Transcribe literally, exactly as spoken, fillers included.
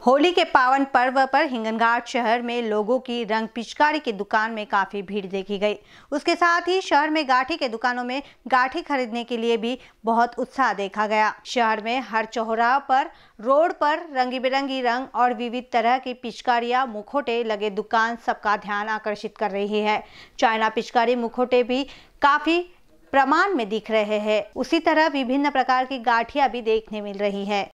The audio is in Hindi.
होली के पावन पर्व पर हिंगनघाट शहर में लोगों की रंग पिचकारी की दुकान में काफी भीड़ देखी गई। उसके साथ ही शहर में गाठी के दुकानों में गाठी खरीदने के लिए भी बहुत उत्साह देखा गया। शहर में हर चौराहे पर, रोड पर रंगी बिरंगी रंग और विविध तरह की पिचकारियां, मुखौटे लगे दुकान सबका ध्यान आकर्षित कर रही है। चाइना पिचकारी मुखौटे भी काफी प्रमाण में दिख रहे हैं। उसी तरह विभिन्न प्रकार की गाठियां भी देखने मिल रही है।